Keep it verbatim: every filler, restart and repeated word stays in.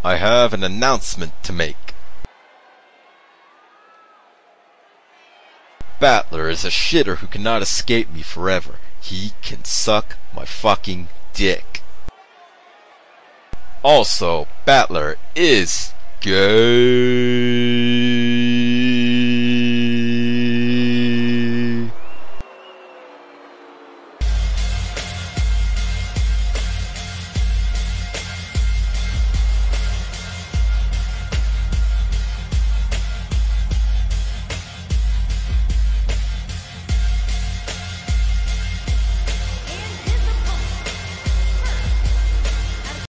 I have an announcement to make. Battler is a shitter who cannot escape me forever. He can suck my fucking dick. Also, Battler is gay.